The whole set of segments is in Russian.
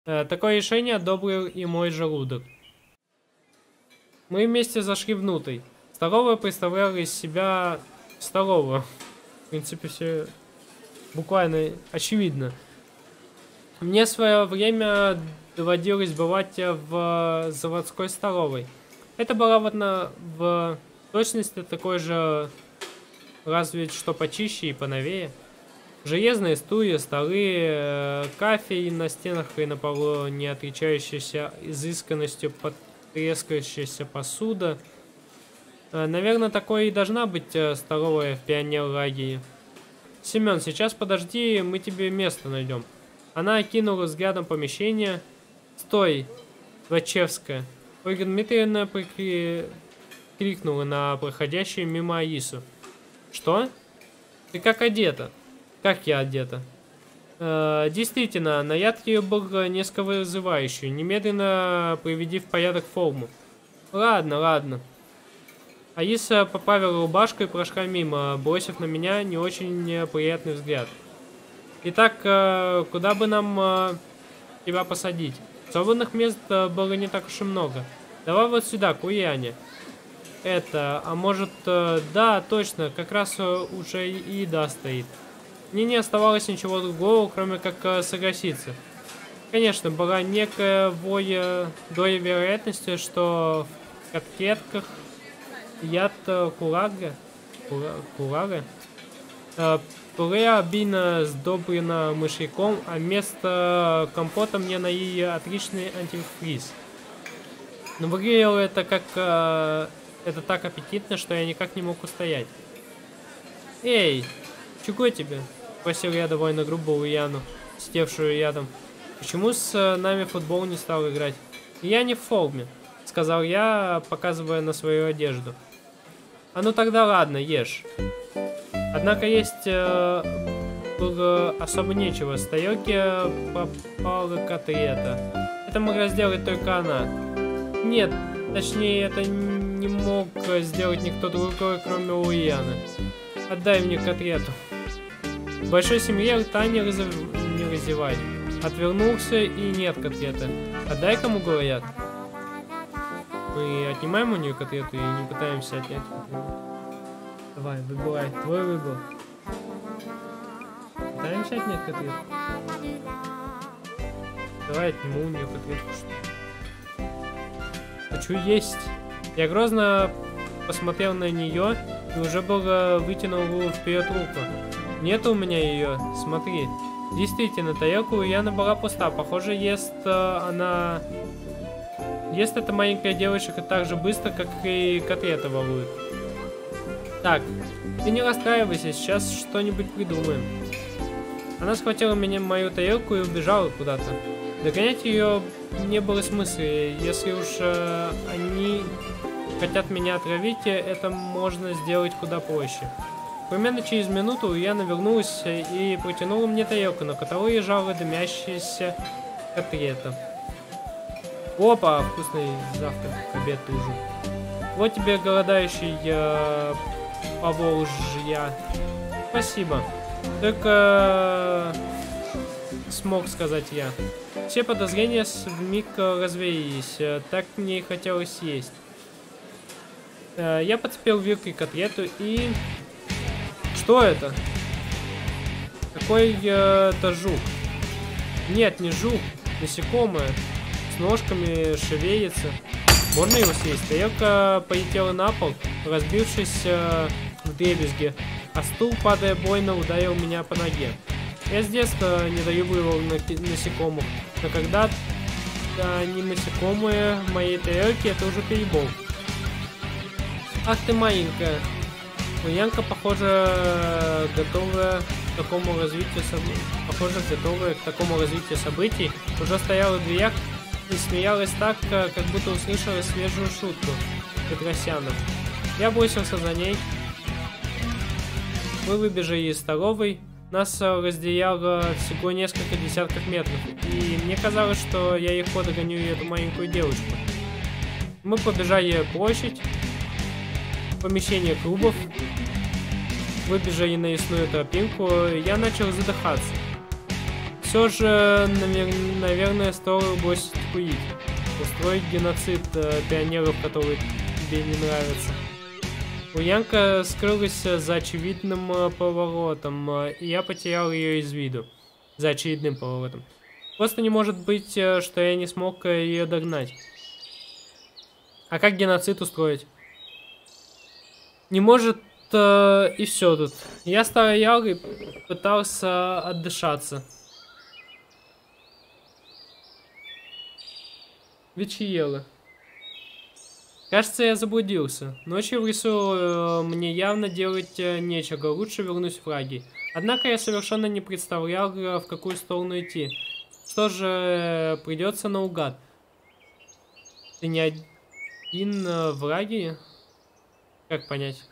Такое решение одобрил и мой желудок. Мы вместе зашли внутрь. Столовая представляла из себя столовую. В принципе, все буквально очевидно. Мне в свое время доводилось бывать в заводской столовой. Это была вот в точности такой же, разве что почище и поновее. Железные стулья, столы, кафель на стенах и на полу, не отличающийся изысканностью потрескающаяся посуда. Наверное, такой и должна быть столовая в пионер-лагере. Семен, сейчас подожди, мы тебе место найдем. Она окинула взглядом помещение. Стой, Вачевская. Ольга Дмитриевна крикнула на проходящую мимо Аису. Что? Ты как одета? Как я одета? Действительно, наряд ее был несколько вызывающий. Немедленно приведи в порядок форму. Ладно, ладно. Аиса поправила рубашку и прошла мимо, бросив на меня не очень приятный взгляд. Итак, куда бы нам тебя посадить? Свободных мест было не так уж и много. Давай вот сюда, к Ульяне. А может, да, точно, как раз уже и еда стоит. Мне не оставалось ничего другого, кроме как согласиться. Конечно, была некая доля вероятности, что в котлетках яд курага. Пюре обильно сдобрено мышьяком, а вместо компота мне налили отличный антифриз. Но выглядело это это так аппетитно, что я никак не мог устоять. Эй, чего тебе? Спросил я довольно грубо Ульяну, сидевшую рядом. Почему с нами в футбол не стал играть? Я не в форме, сказал я, показывая на свою одежду. А ну тогда ладно, ешь. Однако есть было особо нечего. С тарелки попала котлета. Это могла сделать только она. Нет, точнее, это не мог сделать никто другой, кроме Ульяны. Отдай мне котлету. В большой семье рта не разевай. Отвернулся и нет котлеты. Отдай, кому говорят. Мы отнимаем у нее котлету и не пытаемся отнять котлету. Давай, выбирай. Твой выбор. Пытаемся отнять котлету? Давай отниму у нее котлету. Хочу есть. Я грозно посмотрел на нее и уже было вытянул вперед руку. Нет у меня ее. Смотри. Действительно, тарелка у Яны была пуста. Похоже, ест она... Ест эта маленькая девочка так же быстро, как и котлета ворует. Так, ты не расстраивайся, сейчас что-нибудь придумаем. Она схватила мою тарелку и убежала куда-то. Догонять ее не было смысла. Если уж они хотят меня отравить, это можно сделать куда проще. Примерно через минуту Яна вернулась и протянула мне тарелку, на которой лежала дымящаяся котлета. Опа, вкусный завтрак, обед, ужин. Вот тебе голодающий Поволжья. Спасибо. Только смог сказать я. Все подозрения вмиг развеялись. Так мне и хотелось есть. Я подцепил вилкой котлету и... Что это? Какой-то жук. Нет, не жук. Насекомое. С ножками шевелится. Можно его съесть? Тарелка полетела на пол, разбившись в дребезги, а стул, падая больно, ударил меня по ноге. Я с детства недолюбливал насекомых, но когда они насекомые в моей тарелке, это уже перебор. Ах ты маленькая. Янка, похоже, готовая к такому развитию событий, уже стояла в дверях и смеялась так, как будто услышала свежую шутку Петросянов. Я бросился за ней. Мы выбежали из столовой. Нас разделяло всего несколько десятков метров, и мне казалось, что я легко догоню эту маленькую девочку. Мы побежали площадь, помещение клубов, выбежали на лесную тропинку, я начал задыхаться. все же, наверное, стоило бросить курить. Устроить геноцид пионеров, которые тебе не нравятся. Ульянка скрылась за очевидным поворотом, и я потерял ее из виду. За очевидным поворотом. Просто не может быть, что я не смог ее догнать. А как геноцид устроить? Не может, и все тут. Я стоял и пытался отдышаться. Вечерело. Кажется, я заблудился. Ночью в лесу мне явно делать нечего. Лучше вернусь в Раги. Однако я совершенно не представлял, в какую сторону идти. Что же, придется наугад. Ты не один в Раги? Как понять?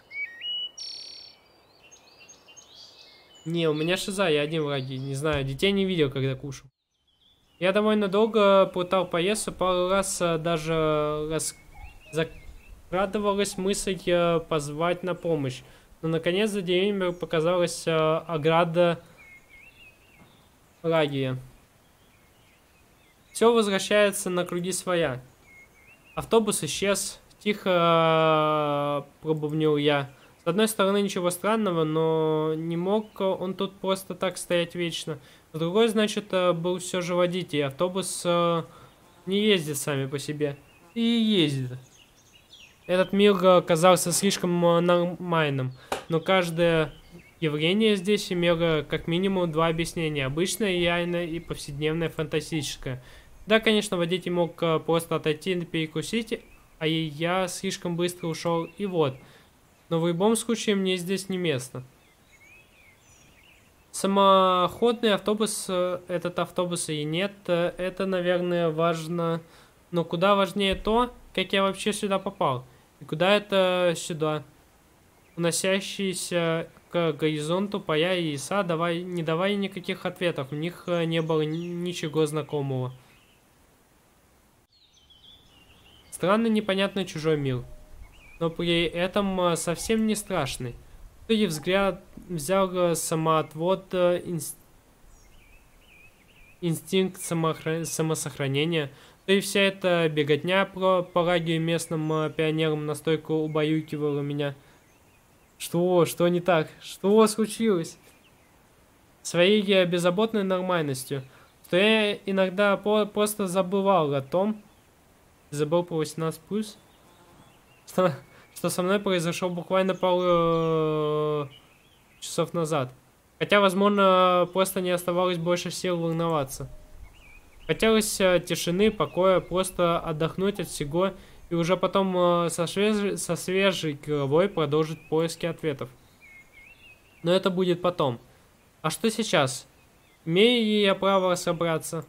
Не, у меня шиза, я один в Раги. Не знаю, детей не видел, когда кушал. Я довольно долго плутал по лесу, пару раз даже закрадывалась мысль позвать на помощь. Но наконец за деревьями показалась ограда Рагия. Все возвращается на круги своя. Автобус исчез. Тихо пробубнил я. С одной стороны, ничего странного, но не мог он тут просто так стоять вечно. С другой, значит, был все же водитель. Автобус не ездит сами по себе. И ездит. Этот мир казался слишком нормальным. Но каждое явление здесь имело как минимум два объяснения. Обычное, реальное и повседневное, фантастическое. Да, конечно, водитель мог просто отойти и перекусить, а я слишком быстро ушел, и вот. Но в любом случае мне здесь не место. Самоходный автобус, этот автобус и нет, это, наверное, важно. Но куда важнее то, как я вообще сюда попал. И куда это сюда? Уносящиеся к горизонту поля и леса не давая никаких ответов. В них не было ничего знакомого. Странный, непонятный чужой мир. Но при этом совсем не страшный. И взгляд взял самоотвод, инстинкт самосохранения. Да и вся эта беготня по радио местным пионерам настолько убаюкивала меня. Что не так? Что случилось? Своей беззаботной нормальностью. Что я иногда просто забывал о том, забыл по 18+, что со мной произошло буквально пару часов назад. Хотя, возможно, просто не оставалось больше сил волноваться. Хотелось тишины, покоя, просто отдохнуть от всего и уже потом со свежей головой продолжить поиски ответов. Но это будет потом. А что сейчас? Имею ли я право собраться?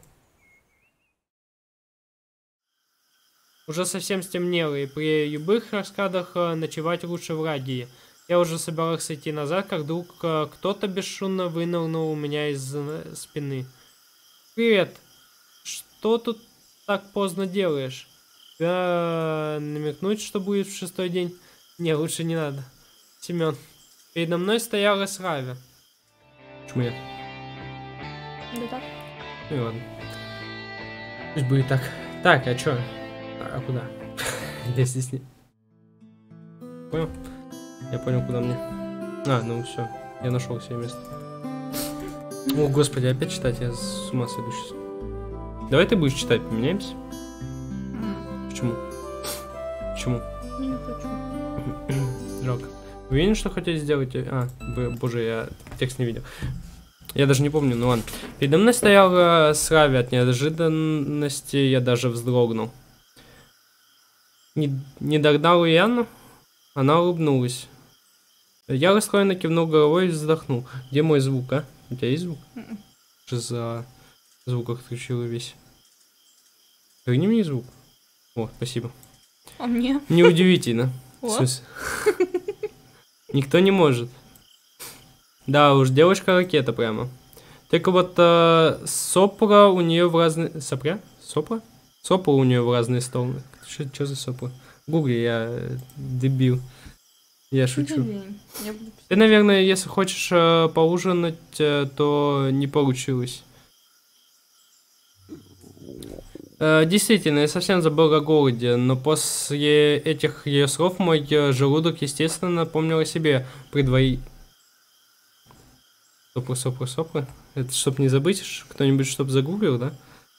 Уже совсем стемнело, и при любых раскладах ночевать лучше в Рагии. Я уже собирался идти назад, как вдруг кто-то бесшумно вынырнул у меня из спины. «Привет! Что тут так поздно делаешь? Тебя намекнуть, что будет в 6-й день?» Не, лучше не надо. Семен. Передо мной стояла Сравя. Почему я? Да так. Ну и ладно. Пусть будет так. Так, а чё? А куда? Я здесь не... Понял? Я понял, куда мне. А, ну все. Я нашел себе место. О, господи, опять читать, я с ума сойду сейчас. Давай ты будешь читать, поменяемся? Почему? Почему? Не хочу. Жалко. Вы видели, что хотели сделать? А, боже, я текст не видел. Я даже не помню, ну ладно. Передо мной стояла Срави, от неожиданности я даже вздрогнул. Не догнал Яну? Она улыбнулась. Я расстроенно кивнул головой и вздохнул. Где мой звук, а? У тебя есть звук? Что за звук отключила весь? Верни мне звук. О, спасибо. А мне? Неудивительно. В смысле? Никто не может. Да уж, девушка-ракета прямо. Только вот сопра у нее в разные... Сопра? Сопра? Сопра у нее в разные стороны. Что за сопра? Гугли, я дебил. Я шучу. Ты, наверное, если хочешь поужинать, то не получилось. Действительно, я совсем забыл о голоде, но после этих ее слов мой желудок, естественно, напомнил о себе. Сопры. Это чтоб не забыть, кто-нибудь чтоб загуглил, да?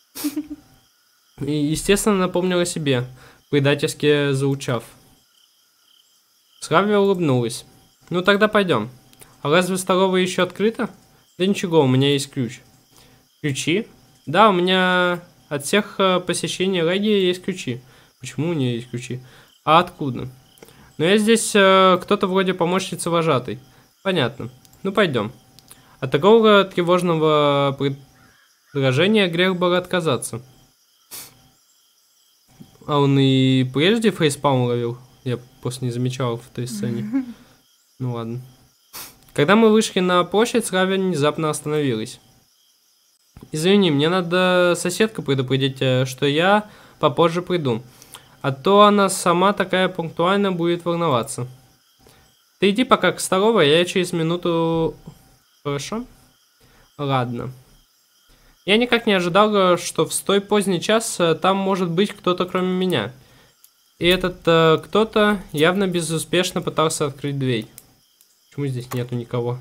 И, естественно, напомнил о себе, предательски заучав. Славия улыбнулась. Ну тогда пойдем. А разве столовая еще открыта? Да ничего, у меня есть ключ. Ключи? Да, у меня от всех посещений лагеря есть ключи. Почему у нее есть ключи? А откуда? Ну я здесь кто-то вроде помощницы вожатой. Понятно. Ну пойдем. От такого тревожного предложения грех было отказаться. А он и прежде фейспалм ловил? Я просто не замечал в той сцене. Ну ладно. Когда мы вышли на площадь, Славя внезапно остановилась. Извини, мне надо соседку предупредить, что я попозже приду. А то она сама такая пунктуальная будет волноваться. Ты иди пока к столовой, я через минуту... Хорошо? Ладно. Я никак не ожидал, что в столь поздний час там может быть кто-то кроме меня. И этот кто-то явно безуспешно пытался открыть дверь. Почему здесь нету никого?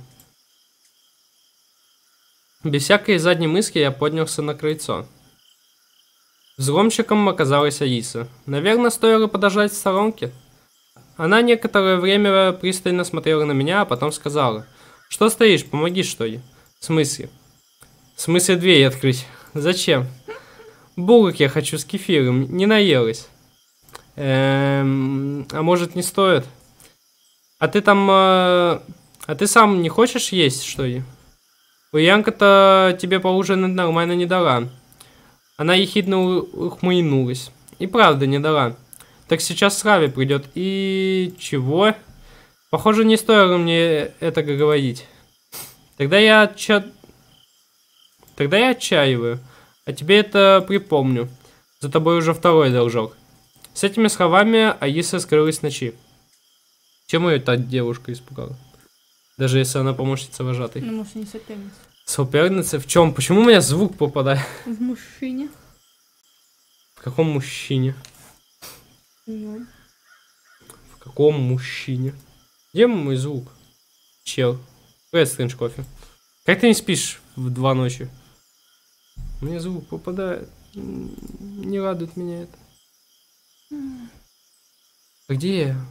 Без всякой задней мысли я поднялся на крыльцо. Взломщиком оказалась Алиса. Наверное, стоило подождать в сторонке. Она некоторое время пристально смотрела на меня, а потом сказала: «Что стоишь? Помоги, что ли?» «В смысле?» «В смысле дверь открыть? Зачем?» «Булок я хочу с кефиром, не наелась». А может, не стоит? А ты там... А ты сам не хочешь есть, что ли? Янка-то тебе поужинать нормально не дала. Она ехидно ухмыльнулась. И правда не дала. Так сейчас Славе придет. И... чего? Похоже, не стоило мне это говорить. Тогда я отчаиваю. А тебе это припомню. За тобой уже второй должок. С этими словами Аиса скрылась в ночи. Чем ее та девушка испугала? Даже если она помощница вожатой. Ну, может, не соперница. Соперница? В чем? Почему у меня звук попадает? В мужчине. В каком мужчине? Ну. В каком мужчине? Где мой звук? Чел. Привет, Стрэнж кофе. Как ты не спишь в 2 ночи? У меня звук попадает. Не радует меня это. А где я?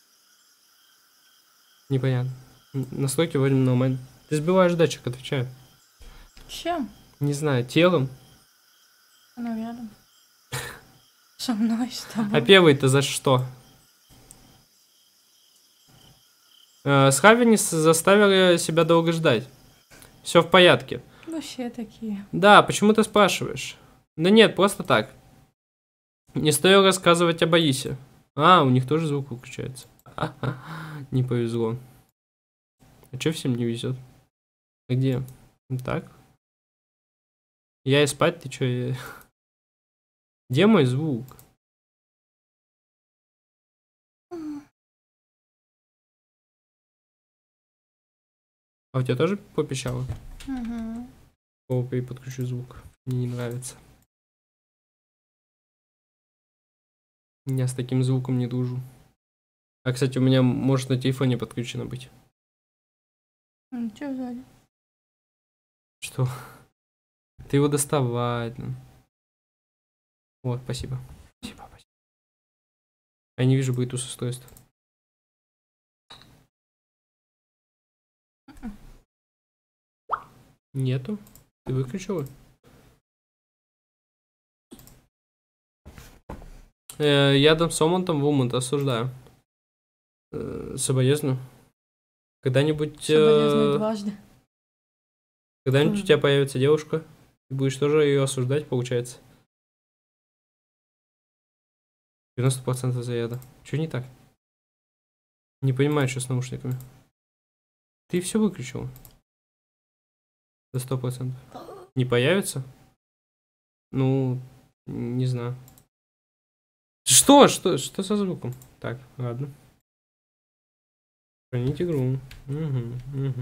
Непонятно. Настройки вроде нормально. Ты сбиваешь датчик, отвечаю. Чем? Не знаю, телом. Она рядом. Со мной, с тобой. А первый-то за что? Схавенис заставил себя долго ждать. Все в порядке. Вообще такие. Да, почему ты спрашиваешь? Да нет, просто так. Не стоило рассказывать об Аисе. А, у них тоже звук выключается. Не повезло. А чё всем не везет? Где? Так? Я и спать, ты чё? Где мой звук? А у тебя тоже попищало? Угу. О, и подключу звук. Мне не нравится. Я с таким звуком не дружу. А, кстати, у меня может на телефоне подключено быть. Чё сзади? Что? Ты его доставай. Вот, спасибо. Спасибо. Я не вижу Bluetooth устройств. Нету. Ты выключила? Ядом Сомонтом Вумонт осуждаю. Соболезную. Когда-нибудь... Соболезную дважды. Когда-нибудь у тебя появится девушка, ты будешь тоже ее осуждать, получается. 90% заряда. Чего не так? Не понимаю, что с наушниками. Ты все выключил. За 100%. Не появится? Ну, не знаю. Что со звуком? Так, ладно. Хранить игру. Угу.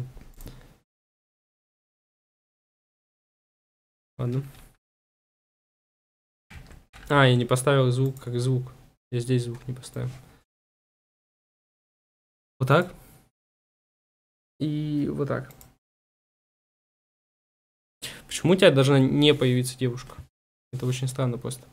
Ладно. А, я не поставил звук как звук. Я здесь звук не поставил. Вот так. И вот так. Почему у тебя должна не появиться девушка? Это очень странно просто.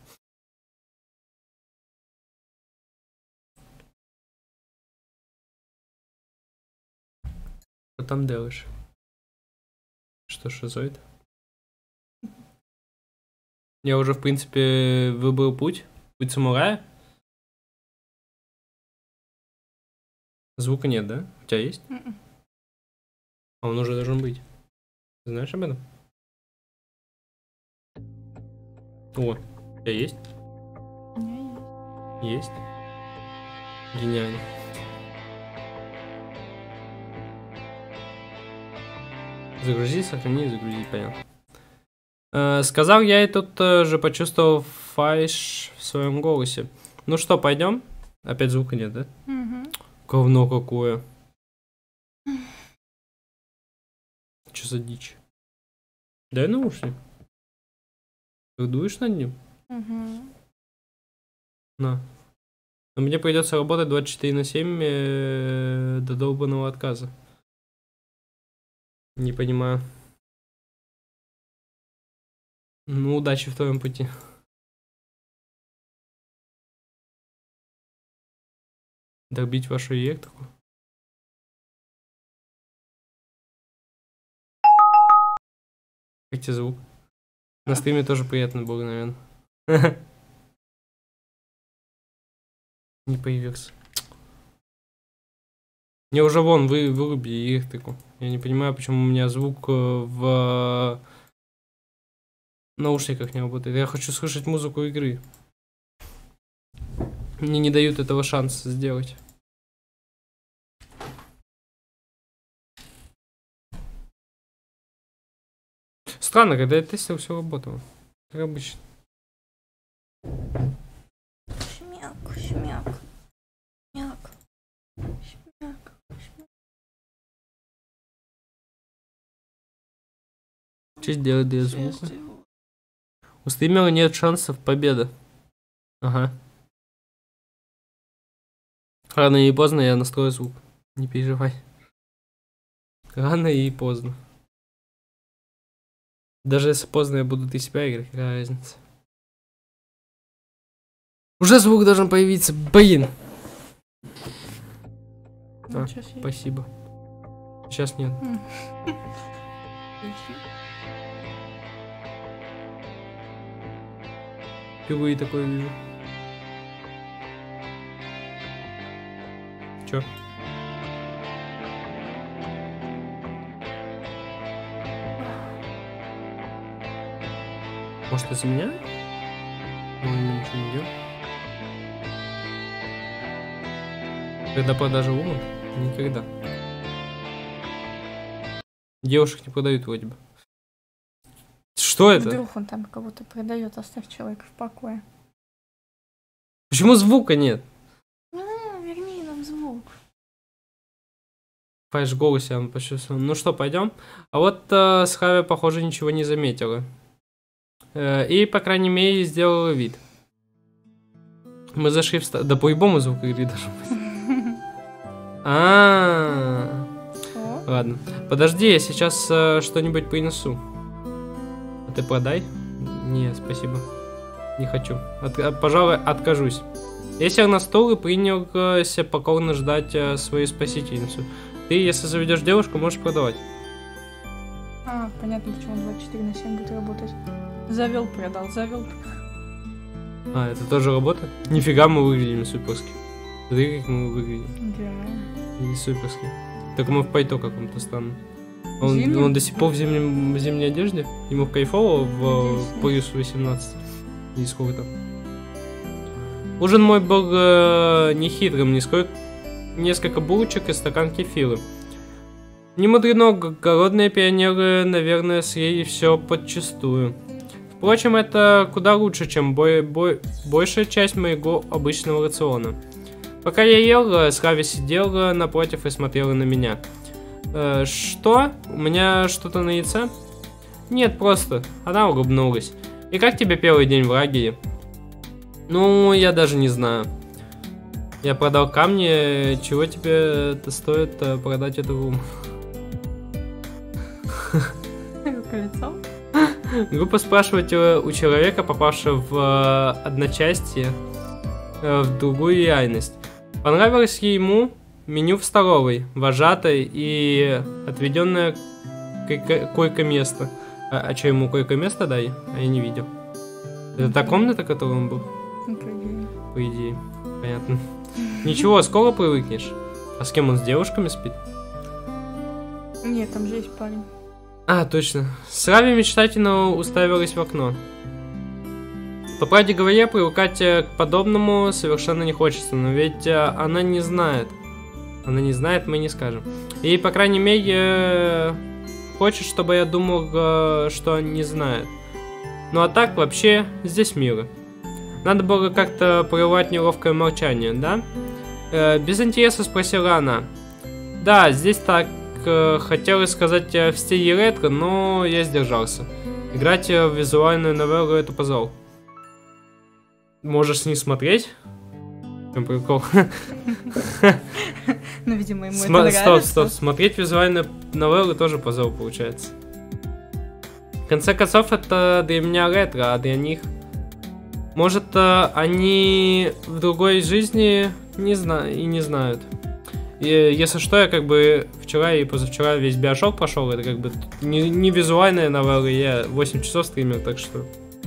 Что там делаешь? Что, шизоид? Я уже, в принципе, выбрал путь. Путь самурая. Звука нет, да? У тебя есть? А он уже должен быть. Ты знаешь об этом? О, у тебя есть? У меня есть. Есть? Гениально. Загрузи, сохрани, загрузи, понятно. Сказал я и тут же почувствовал фальшь в своем голосе. Ну что, пойдем? Опять звука нет, да? Угу. Говно какое. Что за дичь? Дай наушник. Ты дуешь над ним? Угу. На. Но мне придется работать 24/7 до долбанного отказа. Не понимаю. Ну, удачи в твоем пути. Добить вашу элекtriку. Как тебе звук? На стриме тоже приятно было, наверное. Не появился. Мне уже вон, выруби элекtriку. Я не понимаю, почему у меня звук в наушниках не работает. Я хочу слышать музыку игры. Мне не дают этого шанса сделать. Странно, когда я тестил, все работало. Как обычно. Шмяк, шмяк. Шмяк. Шмяк. Что сделать для звука? У стримера нет шансов победы. Ага. Рано или поздно я настрою звук. Не переживай. Рано и поздно. Даже если поздно я буду ты себя играть, какая разница? Уже звук должен появиться, блин. А, спасибо. Сейчас нет. Впервые такое вижу. Чё? Может, из-за меня? Ну, ничего не делал. Когда продажа ломан? Никогда. Девушек не продают вроде бы. Что это? Вдруг он там кого-то продает, оставь человека в покое. Почему звука нет? Верни нам звук. Фальшь в голосе он почувствовал. Ну что, пойдем? А вот с Хави, похоже, ничего не заметила. И, по крайней мере, сделала вид. Мы зашли в... Да по-любому звук игры должен быть. Ладно. Подожди, я сейчас что-нибудь принесу. А ты продай? Не, спасибо. Не хочу. Пожалуй, откажусь. Я сел на стол и принялся покорно ждать свою спасительницу. Ты, если заведешь девушку, можешь продавать. Понятно, почему он 24/7 будет работать. Завел, продал, завел. Это тоже работа? Нифига, мы выглядим суперски. Смотри, как мы выглядим. Да. Не суперски. Только мы в пальто каком-то странном. Он до сих пор в зимней одежде. Ему кайфово в плюс 18. И сколько там. Ужин мой был нехитрым, несколько булочек и стакан кефира. Не мудрено, голодные пионеры, наверное, съели все подчистую. Впрочем, это куда лучше, чем большая часть моего обычного рациона. Пока я ел, Срави сидела напротив и смотрела на меня. Что? У меня что-то на яйце? Нет, просто. Она улыбнулась. И как тебе первый день в лагере? Ну, я даже не знаю. Я продал камни, чего тебе это стоит продать эту руму? Колесо? Группа спрашивать у человека, попавшего в одночасье, в другую реальность. Понравилось ему меню в столовой, вожатой и отведенное койко-место. А что, ему койко-место дай? А я не видел. Это та комната, в которой он был? Ну, по идее. По идее. Понятно. Ничего, скоро привыкнешь. А с кем он, с девушками спит? Нет, там же есть парень. А, точно. Срави мечтательно уставилась в окно. По правде говоря, привыкать к подобному совершенно не хочется, но ведь она не знает. Она не знает, мы не скажем. И, по крайней мере, хочет, чтобы я думал, что не знает. Ну а так, вообще, здесь мило. Надо было как-то прервать неловкое молчание, да? Без интереса спросила она. Да, здесь так. Хотелось сказать в стиле ретро, но я сдержался. Играть в визуальную новеллу — это позор. Можешь не смотреть? Прям прикол. Ну, видимо, ему это нравится. Стоп. Смотреть визуальную новеллу тоже позор получается. В конце концов, это для меня ретро, а для них... Может, они в другой жизни не знают. И, если что, я как бы вчера и позавчера весь Биошок пошел. Это как бы не визуальная новелла, я 8 часов стримил, так что...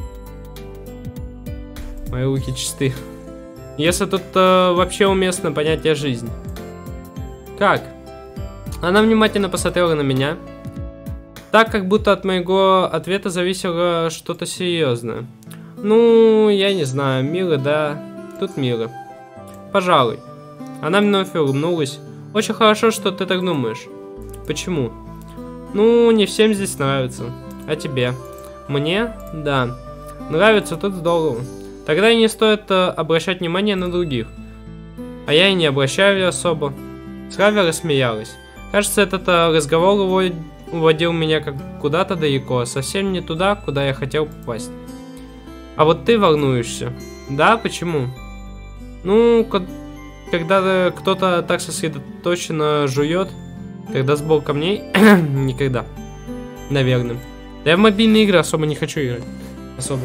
Мои руки чисты. Если тут вообще уместно понятие жизнь. Как? Она внимательно посмотрела на меня. Так, как будто от моего ответа зависело что-то серьезное. Ну, я не знаю, мило, да. Тут мило. Пожалуй. Она вновь улыбнулась. Очень хорошо, что ты так думаешь. Почему? Ну, не всем здесь нравится. А тебе? Мне? Да. Нравится, тут здорово. Тогда и не стоит обращать внимание на других. А я и не обращаю особо. Срави рассмеялась. Кажется, этот разговор уводил меня как куда-то далеко, совсем не туда, куда я хотел попасть. А вот ты волнуешься. Да, почему? Ну, когда кто-то так сосредоточенно жует, когда сбор камней, никогда. Наверное. Да я в мобильные игры особо не хочу играть. Особо.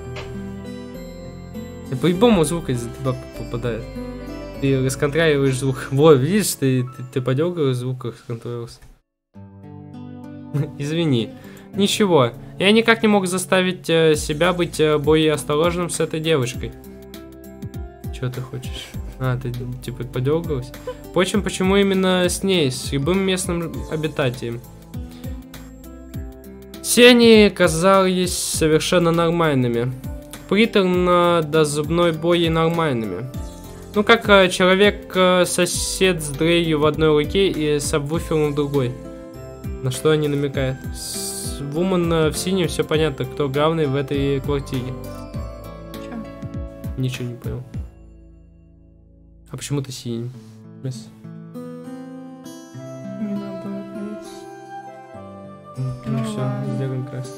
И по-любому звук из-за тебя попадает. Ты расконтролируешь звук. Вот, видишь, ты подергал звук, расконтролировался. Извини. Ничего, я никак не мог заставить себя быть более осторожным с этой девушкой. Чего ты хочешь? А, ты типа подергалась? Впрочем, почему именно с ней, с любым местным обитателем? Все они казались совершенно нормальными. Приторно до зубной боли нормальными. Ну, как человек-сосед с дрелью в одной руке и сабвуфером в другой. На что они намекают? Вумен в синем, все понятно, кто главный в этой квартире. Чё? Ничего не понял. А почему ты синий? Не знаю, будет. Ну все, сделаем красный.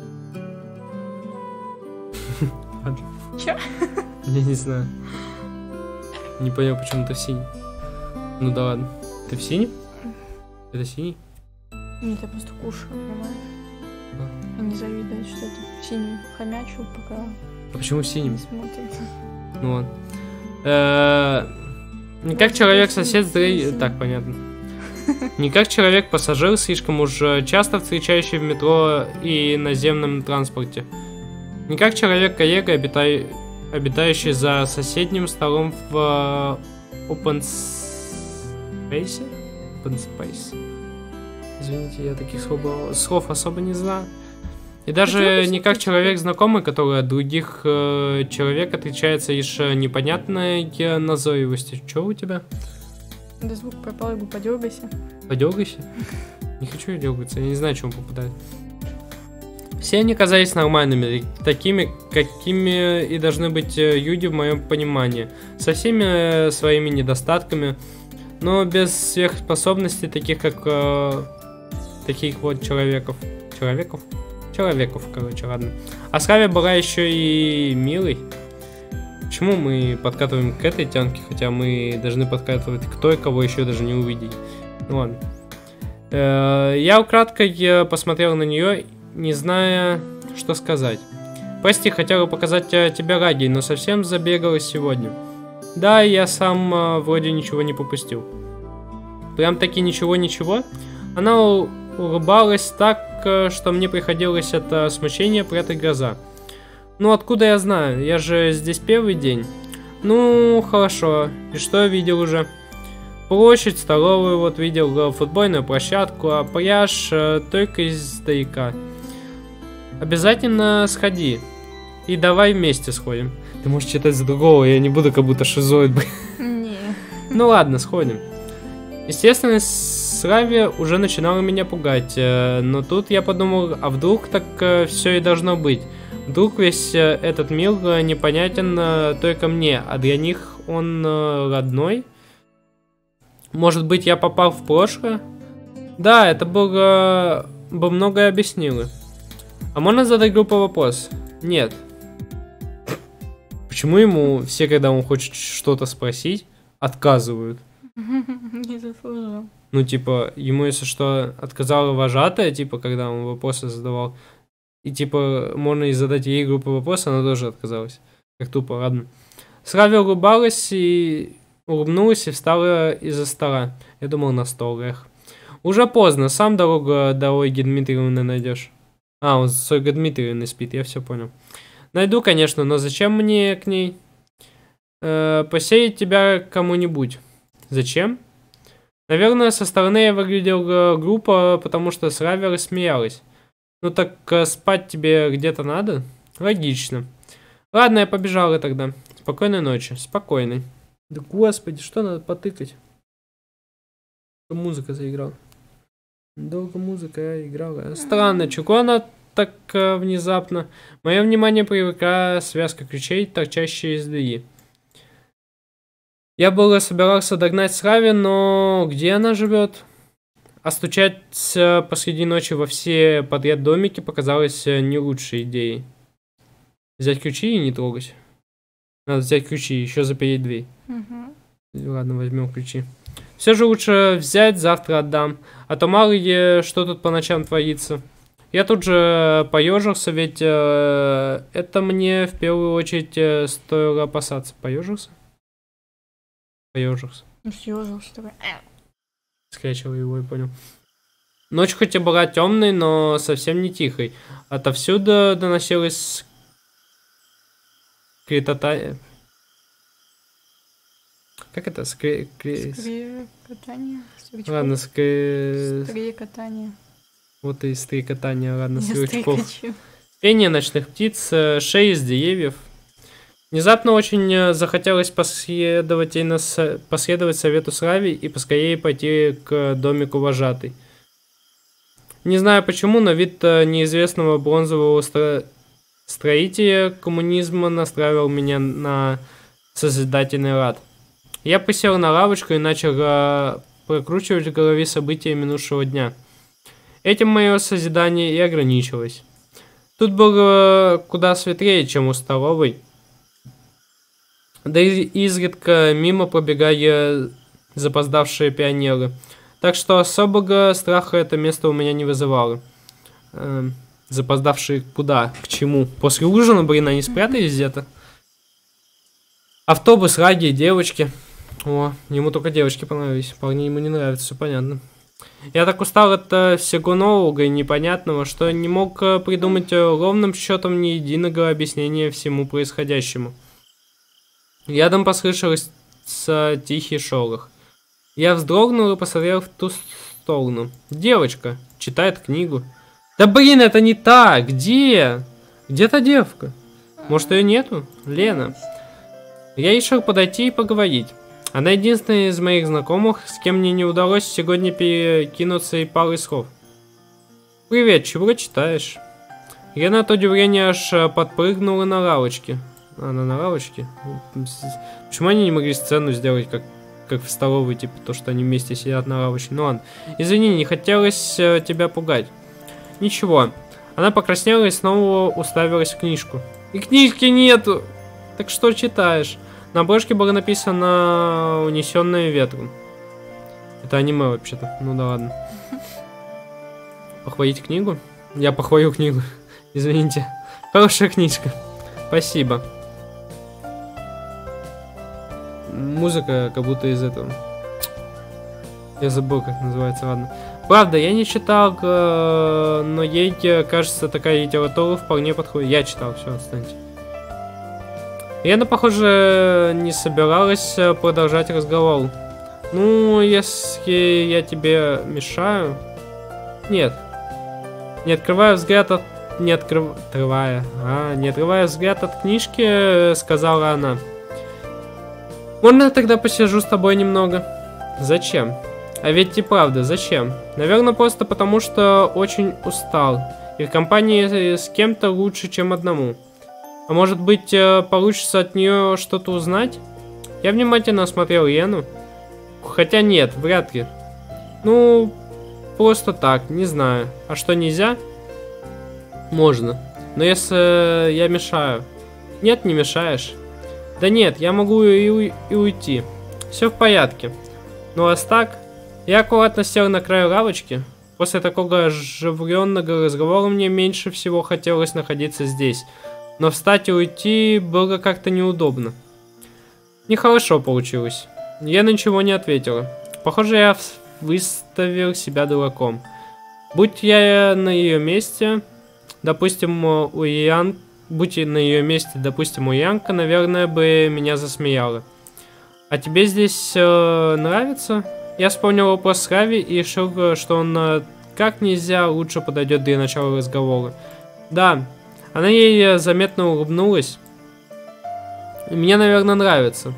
Чё? Я не знаю. Не понял, почему ты в синий. Ну да ладно. Ты в синем? Это синий? Нет, я просто кушаю, понимаешь? И не завидует, что это синий хомячу, пока А почему в не синем? смотрит. Ну ладно. Не как человек-сосед с дрелью... Так, понятно. Не как человек-пассажир, слишком уж часто встречающий в метро и наземном транспорте. Не как человек-коллега, обитающий за соседним столом в Open Space? Open Space. Извините, я таких слов особо не знаю. И даже не как человек знакомый, который от других человек отличается лишь непонятной назойливостью. Что у тебя? Да звук пропал, я бы подергайся. Подергайся? Не хочу я дергаться, я не знаю, что он попадает. Все они казались нормальными, такими, какими и должны быть люди в моем понимании. Со всеми своими недостатками, но без сверхспособностей, таких вот человеков, короче, ладно. А Срави была еще и милой. Почему мы подкатываем к этой тянке, хотя мы должны подкатывать к той, кого еще даже не увидеть? Ну ладно. Я украдкой посмотрел на нее, не зная, что сказать. Прости, хотела показать тебя Раги, но совсем забегалась сегодня. Да, я сам вроде ничего не пропустил. Прям таки ничего-ничего. Она улыбалась так, что мне приходилось от смущения прятать глаза. Ну откуда я знаю? Я же здесь первый день. Ну, хорошо. И что я видел уже? Площадь, столовую, вот видел футбольную площадку, а пляж только издалека. Обязательно сходи. И давай вместе сходим. Ты можешь читать за другого, я не буду как будто шизоид. Не. Ну ладно, сходим. Естественно, Срави уже начинала меня пугать. Но тут я подумал, а вдруг так все и должно быть? Вдруг весь этот мир непонятен только мне, а для них он родной? Может быть, я попал в прошлое? Да, это бы многое объяснило. А можно задать глупый вопрос? Нет. Почему ему все, когда он хочет что-то спросить, отказывают? Не заслужил. Ну, типа, ему, если что, отказала вожатая, типа, когда он вопросы задавал. И, типа, можно и задать ей глупый вопрос, она тоже отказалась. Как тупо, ладно. Срави улыбалась и... улыбнулась и встала из-за стола. Я думал, на стол, эх. Уже поздно, сам дорогу до Ольги Дмитриевны найдешь. А, он с Ольгой Дмитриевной спит, я все понял. Найду, конечно, но зачем мне к ней? Посеять тебя кому-нибудь. Зачем? Наверное, со стороны я выглядел глупо, потому что Срави рассмеялась. Ну так спать тебе где-то надо? Логично. Ладно, я побежала тогда. Спокойной ночи. Спокойной. Да господи, что надо потыкать? Музыка заиграла. Долго музыка играла. Странно, чего она так внезапно? Мое внимание привлекла связка ключей, торчащие из двери. Я было собирался догнать Срави, но где она живет? А стучать посреди ночи во все подряд домики показалось не лучшей идеей. Взять ключи и не трогать. Надо взять ключи, еще запереть дверь. Угу. Ладно, возьмем ключи. Все же лучше взять, завтра отдам. А то мало ли, что тут по ночам творится. Я тут же поежился, ведь это мне в первую очередь стоило опасаться. Поежился? Поежился. Ну, съежился такой. Скрячил его и понял. Ночь хоть и была темной, но совсем не тихой. Отовсюду доносилось скритотание. Как это? Скрекотание. Ладно, Стрекотание. Вот и стрекотание, ладно, Я сверчков. стрекочу. Пение ночных птиц, шеи из деревьев. Внезапно очень захотелось последовать совету Срави и поскорее пойти к домику вожатой. Не знаю почему, но вид неизвестного бронзового строителя коммунизма настраивал меня на созидательный лад. Я присел на лавочку и начал прокручивать в голове события минувшего дня. Этим мое созидание и ограничилось. Тут было куда светлее, чем у столовой. Да и изредка мимо пробегали запоздавшие пионеры. Так что особого страха это место у меня не вызывало. Запоздавшие куда? К чему? После ужина, блин, они спрятались где-то? Автобус, Раги, девочки. О, ему только девочки понравились. Парни ему не нравятся, все понятно. Я так устал от всего нового и непонятного, что не мог придумать ровным счетом ни единого объяснения всему происходящему. Рядом послышался тихий шорох. Я вздрогнул и посмотрел в ту сторону. Девочка читает книгу. Да блин, это не та! Где? Где та девка? Может, ее нету? Лена. Я решил подойти и поговорить. Она единственная из моих знакомых, с кем мне не удалось сегодня перекинуться и парой слов. Привет, чего читаешь? Лена от удивления аж подпрыгнула на лавочке. Она на лавочке? Почему они не могли сцену сделать, как в столовой, типа то, что они вместе сидят на лавочке? Ну ладно. Извини, не хотелось тебя пугать. Ничего. Она покраснела и снова уставилась в книжку. И книжки нету! Так что читаешь? На обложке было написано «Унесенные ветром». Это аниме вообще-то. Ну да ладно. Похвалить книгу? Я похвалю книгу. Извините. Хорошая книжка. Спасибо. Музыка как будто из этого. Я забыл, как называется, ладно. Правда, я не читал, но ей, кажется, такая литература вполне подходит. Я читал, все, отстаньте. Лена, похоже, не собиралась продолжать разговор. Ну, если я тебе мешаю... Нет. Не открывая взгляд от... Не открывая взгляд от книжки, сказала она. Можно я тогда посижу с тобой немного? Зачем? А ведь и правда, зачем? Наверное, просто потому, что очень устал. И в компании с кем-то лучше, чем одному. А может быть, получится от нее что-то узнать? Я внимательно осмотрел Лену. Хотя нет, вряд ли. Ну, просто так, не знаю. А что, нельзя? Можно. Но если я мешаю... Нет, не мешаешь. Да нет, я могу и уйти. Все в порядке. Ну, раз так... Я аккуратно сел на край лавочки. После такого оживленного разговора мне меньше всего хотелось находиться здесь. Но встать и уйти было как-то неудобно. Нехорошо получилось. Я ничего не ответила. Похоже, я выставил себя дураком. Будь я на ее месте, допустим, у Янка, наверное, бы меня засмеяла. А тебе здесь нравится? Я вспомнил вопрос Рави и решил, что он как нельзя лучше подойдет для начала разговора. Да, она ей заметно улыбнулась. Мне, наверное, нравится.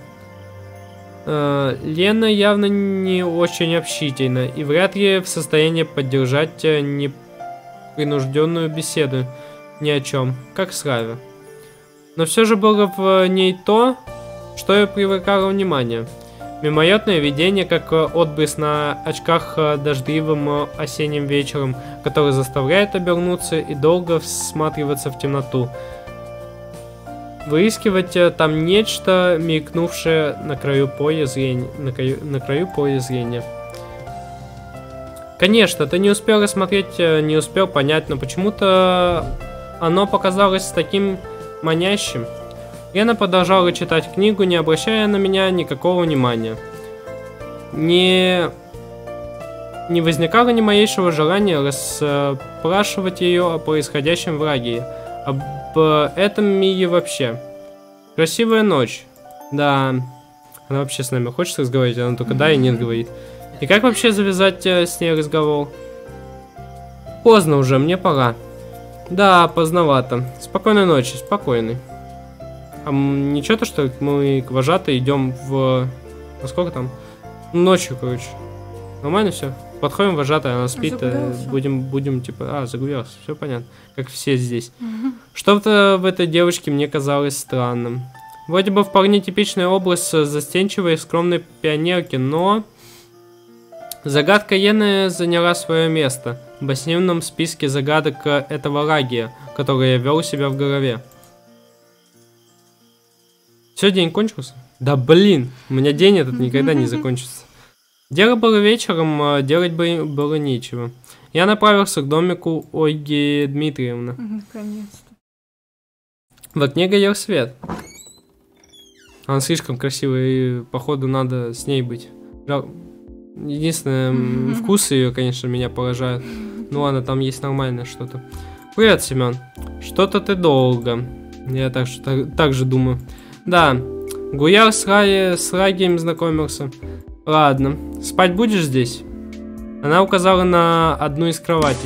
Лена явно не очень общительна и вряд ли в состоянии поддержать непринужденную беседу ни о чем, как с Рави. Но все же было в ней то, что и привлекало внимание. Мимолетное видение, как отблеск на очках дождливым осенним вечером, который заставляет обернуться и долго всматриваться в темноту. Выискивать там нечто, мелькнувшее на краю поля зрения. Конечно, ты не успел рассмотреть, не успел понять, но почему-то оно показалось таким манящим. Лена продолжала читать книгу, не обращая на меня никакого внимания. Не возникало ни малейшего желания расспрашивать ее о происходящем в Лагии, об этом мире вообще. Красивая ночь. Да, она вообще с нами хочет разговаривать, она только да и нет говорит. И как вообще завязать с ней разговор? Поздно уже, мне пора. Да, поздновато. Спокойной ночи, спокойной. А ничего то, что мы к вожатой идем в... Во сколько там? Ночью, короче. Нормально все? Подходим, вожатая, она спит. Будем типа... загулялся, все понятно. Как все здесь. Что-то в этой девочке мне казалось странным. Вроде бы вполне типичный образ застенчивой и скромной пионерки, но... Загадка Лены заняла свое место в баснивном списке загадок этого лагеря, который я вел у себя в голове. Все, день кончился? Да блин, у меня день этот никогда не закончится. Дело было вечером, делать было нечего. Я направился к домику Ольги Дмитриевны. Наконец-то. В окне горел свет. Она слишком красивая, и походу надо с ней быть. Единственное, вкус ее, конечно, меня поражает. Ну ладно, там есть нормальное что-то. Привет, Семен. Что-то ты долго. Я так же думаю. Да, Гуяр с Рагием знакомился. Ладно, спать будешь здесь? Она указала на одну из кроватей.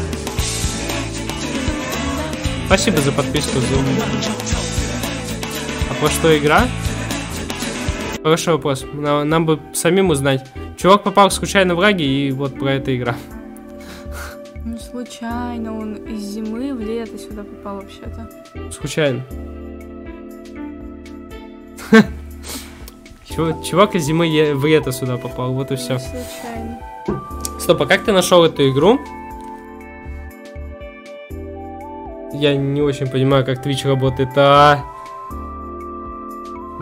Спасибо за подписку, Zoom. А про что игра? Хороший вопрос. Нам бы самим узнать. Чувак попал случайно в Раги, и вот про это игра. Ну, случайно. Он из зимы в лето сюда попал вообще-то. Случайно. Чувак из зимы в лето сюда попал, вот и все. Случайно. Стоп, а как ты нашел эту игру? Я не очень понимаю, как Twitch работает.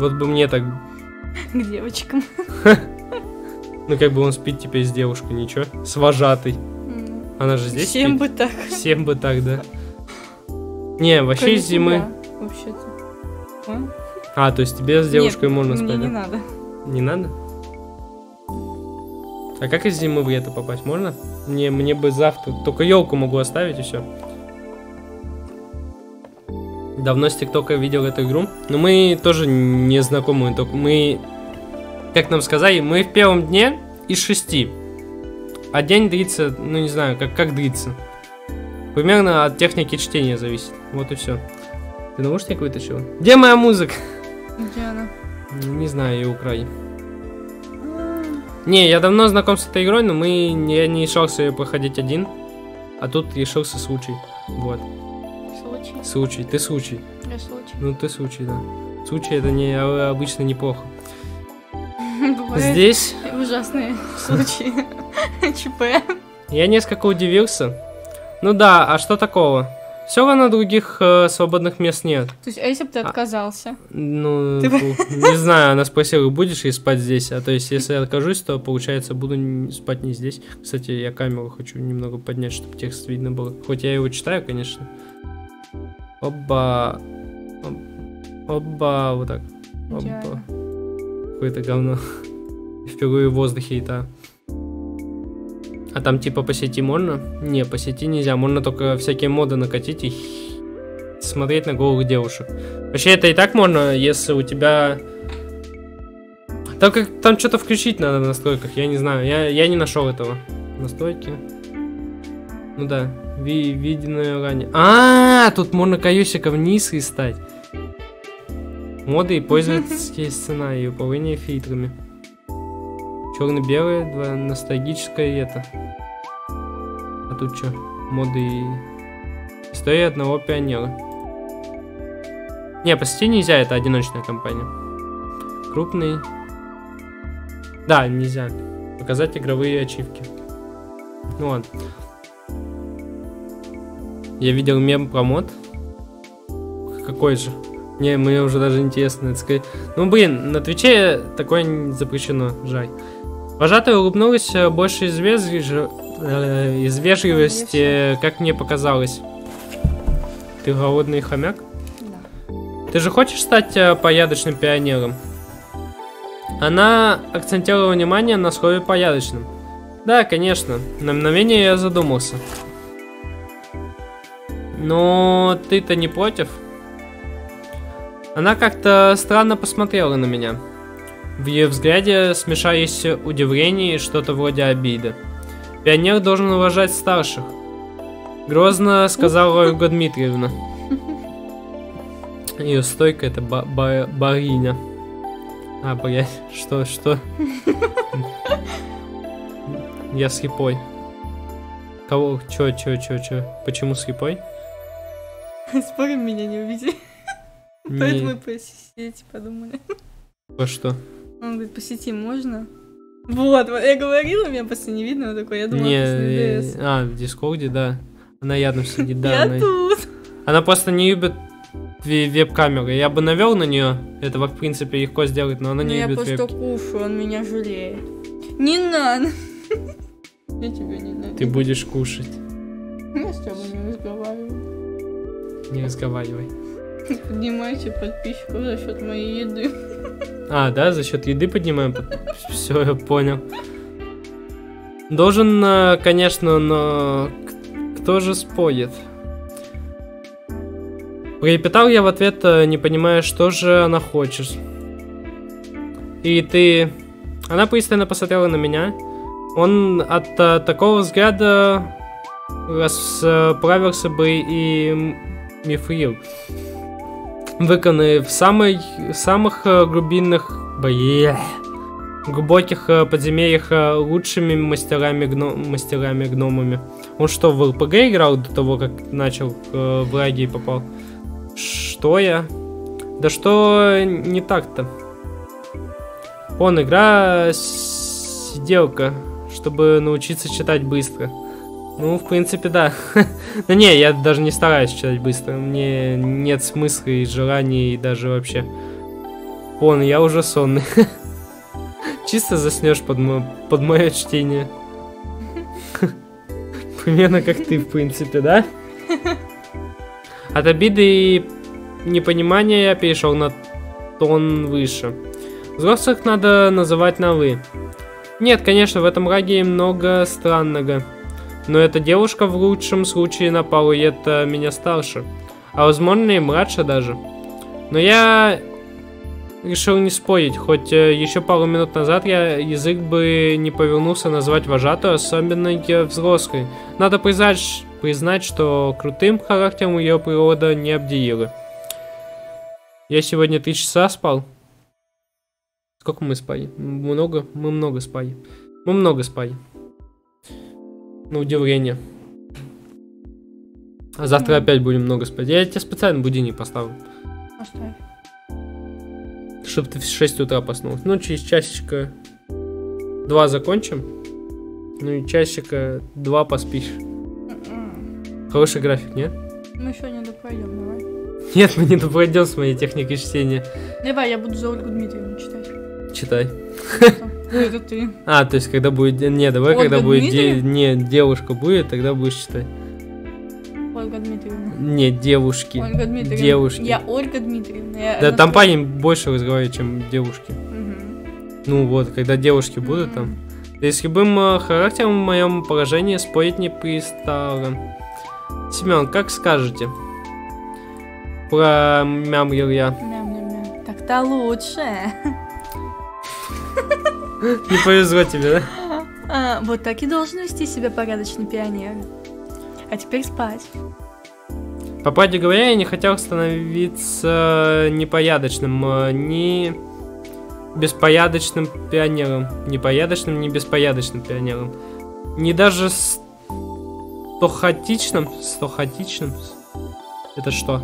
Вот бы мне так... К девочкам. Ну, как бы он спит теперь с девушкой, ничего. С вожатой. Она же здесь Всем спит? бы так. Всем бы так, да. Не, вообще из зимы... Вообще-то. А, то есть тебе с девушкой можно мне спать, не да? надо. Не надо? А как из зимы в лето попасть? Можно? Мне бы завтра... Только елку могу оставить и все. Давно с ТикТока видел эту игру. Но мы тоже не знакомы. Только мы... Как нам сказали, мы в первом дне из 6. А день длится, ну не знаю, как длится. Примерно от техники чтения зависит. Вот и все. Ты наушник вытащил? Где моя музыка? Где она? Не знаю, ее украли. Не, я давно знаком с этой игрой, но я не решался ее проходить один. А тут решился случай. Вот. Случай? Случай, ты случай. Я случай. Ну ты случай, да. Случай это не обычно неплохо. Бывают Здесь ужасные случаи. ЧП. я несколько удивился. Ну да, а что такого? Все равно других свободных мест нет. То есть, а если бы ты отказался? Ну, не знаю, она спросила, будешь ли спать здесь? А то есть, если я откажусь, то, получается, буду спать не здесь. Кстати, я камеру хочу немного поднять, чтобы текст видно было. Хоть я его читаю, конечно. Оба. Оба, вот так. Оба. Какое-то говно. Впервые в воздухе летаю. А там типа по сети можно? Не, по сети нельзя. Можно только всякие моды накатить и смотреть на голых девушек. Вообще это и так можно, если у тебя... Там что-то включить надо в настройках. Я не знаю. Я не нашел этого. Настройки. Ну да. Виденное ранее. Тут можно колесико вниз листать. Моды и пользовательские сценарии. Управление фильтрами. Черно-белое, ностальгическое это. А тут что? Моды и... История одного пионера. Не, по сети нельзя, это одиночная компания. Крупный. Да, нельзя. Показать игровые ачивки. Ну ладно. Я видел мем про мод. Какой же? Мне уже даже интересно это сказать. Ну блин, на Твиче такое запрещено, жаль. Вожатая улыбнулась больше из вежливости, как мне показалось. Ты голодный хомяк? Да. Ты же хочешь стать порядочным пионером? Она акцентировала внимание на слове порядочным. Да, конечно. На мгновение я задумался. Но ты-то не против? Она как-то странно посмотрела на меня. В ее взгляде смешались удивление и что-то вроде обиды. Пионер должен уважать старших. Грозно сказала Ольга Дмитриевна. Ее стойка это бариня. А, блядь, что? Я слепой. Кого? Чё? Почему слепой? Спорим, меня не увидели. Поэтому мы по сети подумали. По что? Он говорит, по сети можно? Вот, я говорила, меня просто не видно, такой, я думала, в Дискорде, да. Она рядом сидит, да. Я тут. Она просто не любит веб-камеры. Я бы навел на нее, это в принципе легко сделать, но она не любит веб. Я просто кушаю, он меня жалеет. Не надо. Я тебя не надо. Ты будешь кушать. Я с тобой не разговариваю. Не разговаривай. Поднимайте подписчиков за счет моей еды. А, да, за счет еды поднимаем. Все, я понял. Должен, конечно, но кто же спорит? Пролепетал я в ответ, не понимая, что же она хочет. И ты... Она пристально посмотрела на меня. Он от такого взгляда расправился бы и мифрил. Выкованный в самых глубинных глубоких подземельях лучшими мастерами-гномами. Он что, в РПГ играл до того, как начал в лаги и попал? Что я? Да что не так-то? Он игра сиделка, чтобы научиться читать быстро. Ну, в принципе, да. Но не, я даже не стараюсь читать быстро. Мне нет смысла и желания, и даже вообще. Вон, я уже сонный. Чисто заснешь под мое чтение. Примерно как ты, в принципе, да? От обиды и непонимания я перешел на тон выше. Взрослых надо называть на «вы». Нет, конечно, в этом раге много странного. Но эта девушка в лучшем случае на пару лет меня старше. А возможно и младше даже. Но я решил не спорить, хоть еще пару минут назад язык бы не повернулся назвать вожатую, особенно взрослой. Надо признать, что крутым характером ее природа не обделила. Я сегодня 3 часа спал. Сколько мы спали? Много? Мы много спали. Мы много спали. На удивление. А завтра опять будем много спать. Я тебе специально будильник поставлю. Оставь. Чтоб ты в 6 утра проснулся. Ну, через часика 2 закончим. Ну и часика 2 поспишь. Хороший график, нет? Мы сегодня допройдем, давай. Нет, мы не допройдем с моей техникой чтения. Давай, я буду за Ольгу Дмитриевну читать. Читай. Это ты. А, то есть, когда будет... Не, давай, Ольга когда будет... Дмитриевна? Не, девушка будет, тогда будешь читать. Ольга Дмитриевна. Не, девушки. Ольга Дмитриевна. Девушки. Я Ольга Дмитриевна. Да там парень больше разговаривает, чем девушки. Угу. Ну вот, когда девушки будут там. Да и с любым характером в моем положении спорить не пристало. Семен, как скажете? Промямлил я. Мям-мям-мям. Так-то лучше. Не повезло тебе, да? Вот так и должен вести себя порядочный пионер. А теперь спать. По правде говоря, я не хотел становиться непорядочным, ни беспорядочным пионером. Ни порядочным, ни беспорядочным пионером. Не даже стохатичным. Стохатичным? Это что?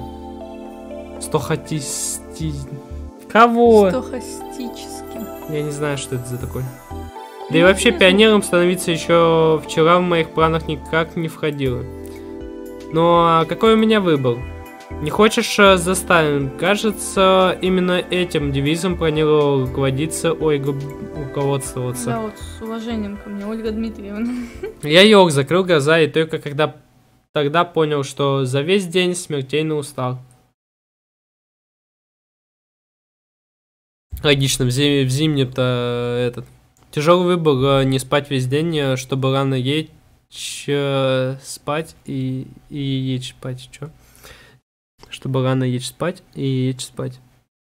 Кого? Стохастическим. Я не знаю, что это за такой. Да и вообще пионером становиться еще вчера в моих планах никак не входило. Но какой у меня выбор? Не хочешь заставим? Кажется, именно этим девизом планировал руководиться, руководствоваться. Да, вот с уважением ко мне, Ольга Дмитриевна. Я елк, закрыл глаза и только тогда понял, что за весь день смертельно устал. Логично, в зимнем-то тяжелый выбор не спать весь день, чтобы рано лечь спать и лечь спать. Чё? Чтобы рано лечь спать и лечь спать.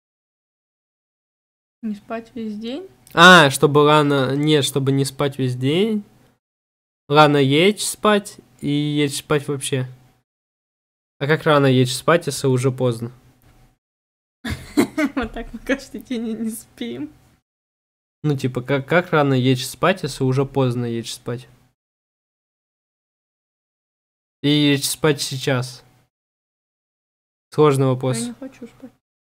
Не спать весь день? А, чтобы рано... Нет, чтобы не спать весь день. Рано лечь спать и лечь спать вообще. А как рано лечь спать, если уже поздно? Вот так мы каждый день и не спим. Ну, типа, как рано лечь спать, если уже поздно лечь спать? И лечь спать сейчас. Сложный вопрос. Я не хочу спать.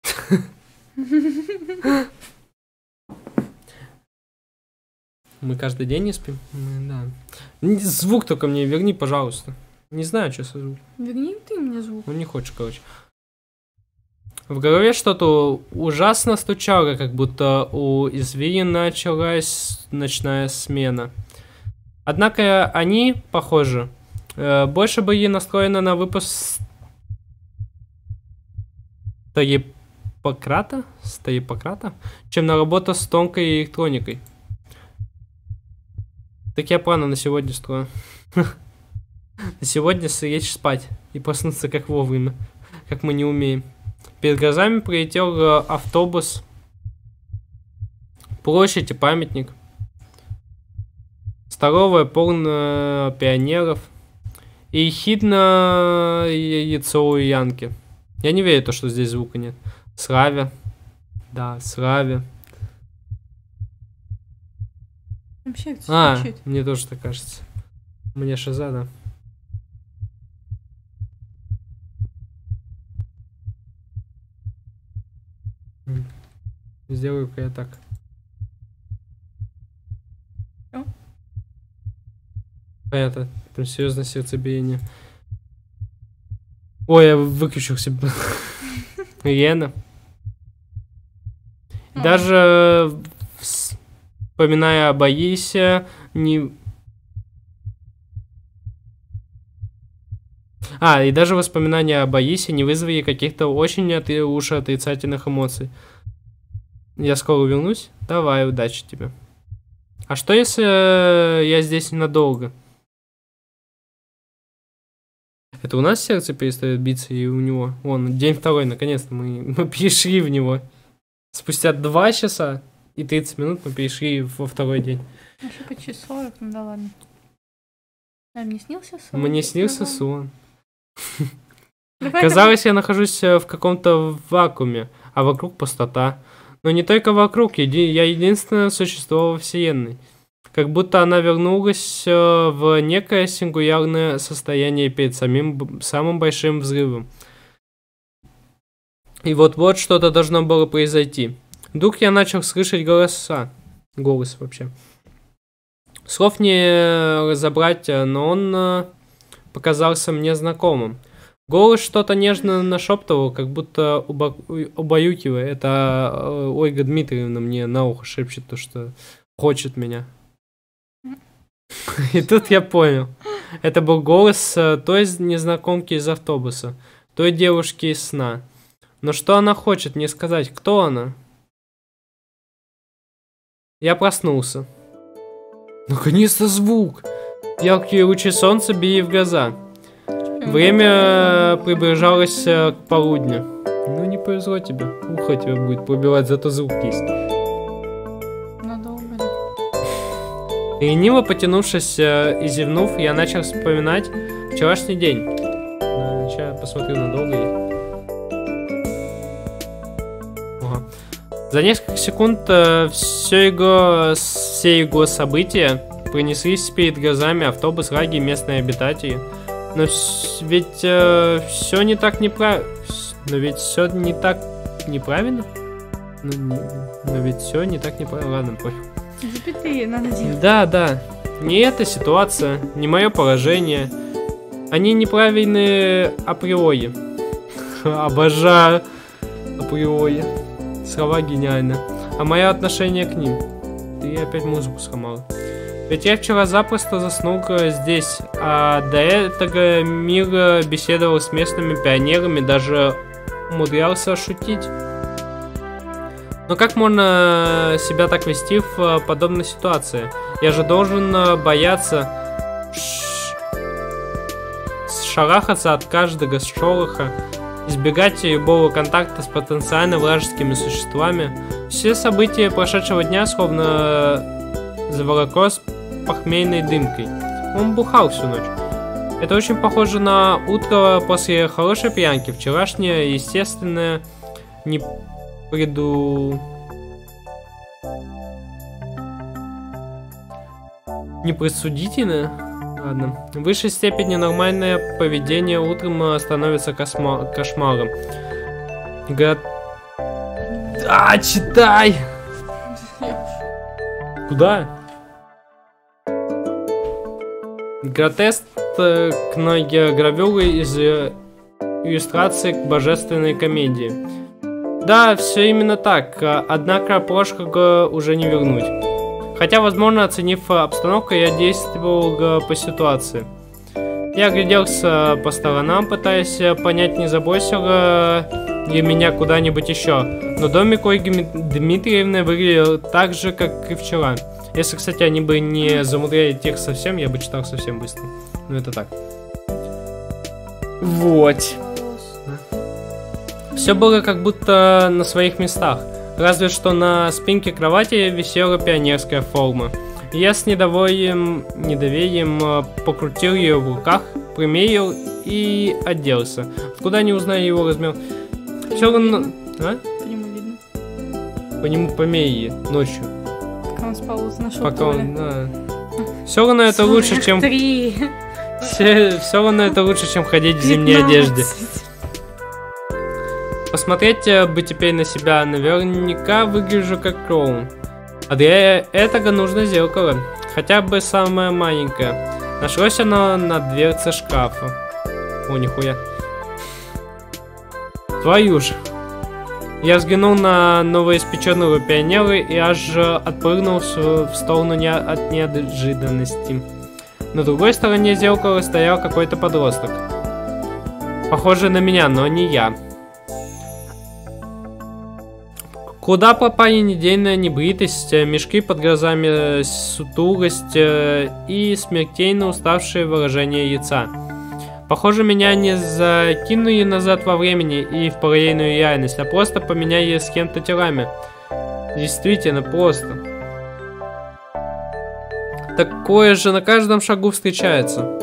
Мы каждый день не спим? Да. Звук только мне верни, пожалуйста. Не знаю, что со звуком. Верни ты мне звук. Ну, не хочешь, короче. В голове что-то ужасно стучало, как будто у извилин началась ночная смена. Однако они, похоже, больше были настроены на выпуск Стоепократа, чем на работу с тонкой электроникой. Так я планы на сегодня строю. На сегодня лечь спать и проснуться как вовремя, как мы не умеем. Перед глазами прилетел автобус, площадь и памятник, столовая полная пионеров и ехидно яйцо у Янки. Я не верю, что здесь звука нет. Славя. Да, Славя. Вообще звучит. Мне тоже так кажется. Мне шиза, да. Сделаю-ка я так. Что? Понятно. Там серьезно сердцебиение. Ой, я выключил себя. Лена. Даже вспоминая об Аисе, не... и даже воспоминания об Аисе не вызвали каких-то очень уж отрицательных эмоций. Я скоро вернусь? Давай, удачи тебе. А что если я здесь ненадолго? Это у нас сердце перестает биться и у него? Вон, день второй, наконец-то мы перешли в него. Спустя 2 часа и 30 минут мы перешли во второй день. Еще почти 40, ну да ладно. Мне снился сон? Мне снился сон. Казалось, я нахожусь в каком-то вакууме, а вокруг пустота. Но не только вокруг, я единственное существо во Вселенной. Как будто она вернулась в некое сингулярное состояние перед самым большим взрывом. И вот-вот что-то должно было произойти. Вдруг я начал слышать голоса. Голос вообще. Слов не разобрать, но он показался мне знакомым. Голос что-то нежно нашептывал, как будто убаюкивая. Это Ольга Дмитриевна мне на ухо шепчет то, что хочет меня. И тут я понял. Это был голос той незнакомки из автобуса, той девушки из сна. Но что она хочет мне сказать? Кто она? Я проснулся. Наконец-то звук! Яркие лучи солнца били в глаза. Время приближалось к полудню. Ну не повезло тебе. Ухо тебя будет пробивать, зато звук есть. Надолго ли? Лениво потянувшись и зевнув, я начал вспоминать вчерашний день. Сейчас я посмотрю, надолго ли. Ага. За несколько секунд все его события пронеслись перед глазами: автобус, лагерь, местные обитатели. Но ведь все не так неправильно. Но ведь все не так неправильно? Но ведь все не так неправильно. Ладно, пофиг. Запятые надо делать. Да. Не эта ситуация, не мое положение. Они неправильные априори. Обожаю априори. Слова гениальны. А мое отношение к ним. Ты опять музыку сломала. Ведь я вчера запросто заснул здесь, а до этого мира беседовал с местными пионерами, даже умудрялся шутить. Но как можно себя так вести в подобной ситуации? Я же должен бояться шарахаться от каждого шороха, избегать любого контакта с потенциально вражескими существами. Все события прошедшего дня словно заволокло с похмельной дымкой. Он бухал всю ночь. Это очень похоже на утро после хорошей пьянки. Вчерашнее, естественное, непредсудительное. Ладно. В высшей степени нормальное поведение утром становится кошмаром. Читай! Куда? Гротескной гравюры из иллюстрации к божественной комедии. Да, все именно так, однако прошлого уже не вернуть. Хотя, возможно, оценив обстановку, я действовал по ситуации. Я огляделся по сторонам, пытаясь понять, не забросил ли меня куда-нибудь еще. Но домик Ольги Дмитриевны выглядел так же, как и вчера. Если, кстати, они бы не замудряли текст совсем, я бы читал совсем быстро. Ну, это так. Вот. Все было как будто на своих местах. Разве что на спинке кровати висела пионерская форма. Я с недоверием покрутил ее в руках, примерил и оделся. Откуда не узнали его размер? Все равно... А? По нему видно. По нему померили ночью. Пока он спал, нашел. Пока он... Да. Все равно это лучше, чем... Все равно это лучше, чем ходить в зимней одежде. Посмотреть бы теперь на себя, наверняка выгляжу как клоун. А для этого нужно зеркало, хотя бы самое маленькое. Нашлось оно на дверце шкафа. О, нихуя. Твою ж. Я взглянул на новоиспеченного пионера и аж отпрыгнул в сторону от неожиданности. На другой стороне зеркала стоял какой-то подросток. Похожий на меня, но не я. Куда пропали недельная небритость, мешки под глазами, сутулость и смертельно уставшее выражение лица. Похоже, меня не закинули назад во времени и в параллельную реальность, а просто поменяли с кем-то телами. Действительно просто. Такое же на каждом шагу встречается.